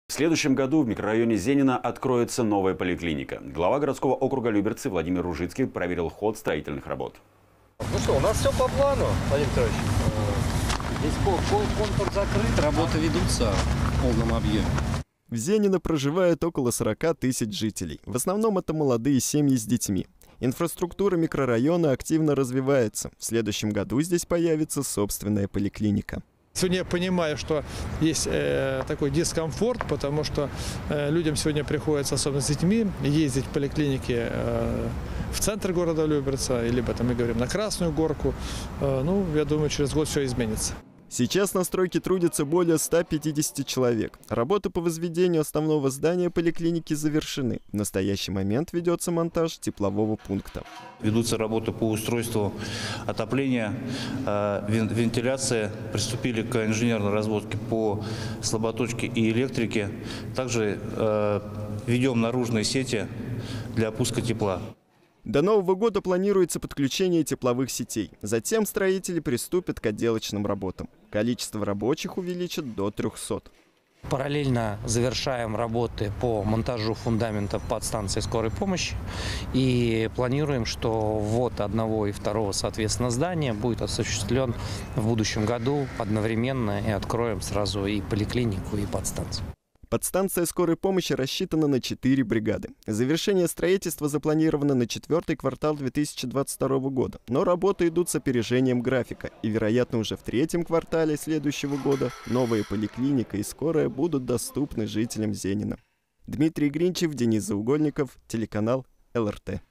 В следующем году в микрорайоне Зенина откроется новая поликлиника. Глава городского округа Люберцы Владимир Ружицкий проверил ход строительных работ. Ну что, у нас все по плану, Владимир Петрович. Здесь контур закрыт, работы ведутся в полном объеме. В Зенино проживает около 40 тысяч жителей. В основном это молодые семьи с детьми. Инфраструктура микрорайона активно развивается. В следующем году здесь появится собственная поликлиника. Сегодня я понимаю, что есть такой дискомфорт, потому что людям сегодня приходится, особенно с детьми, ездить в поликлиники в центр города Люберца, либо там мы говорим на Красную Горку. Ну, я думаю, через год все изменится. Сейчас на стройке трудится более 150 человек. Работы по возведению основного здания поликлиники завершены. В настоящий момент ведется монтаж теплового пункта. Ведутся работы по устройству отопления, вентиляции. Приступили к инженерной разводке по слаботочке и электрике. Также ведем наружные сети для опуска тепла. До Нового года планируется подключение тепловых сетей. Затем строители приступят к отделочным работам. Количество рабочих увеличат до 300. Параллельно завершаем работы по монтажу фундамента подстанции скорой помощи. И планируем, что ввод одного и второго, соответственно, здания будет осуществлен в будущем году одновременно. И откроем сразу и поликлинику, и подстанцию. Подстанция скорой помощи рассчитана на 4 бригады. Завершение строительства запланировано на 4-й квартал 2022 года. Но работы идут с опережением графика. И, вероятно, уже в 3-м квартале следующего года новая поликлиника и скорая будут доступны жителям Зенина. Дмитрий Гринчев, Денис Заугольников, телеканал ЛРТ.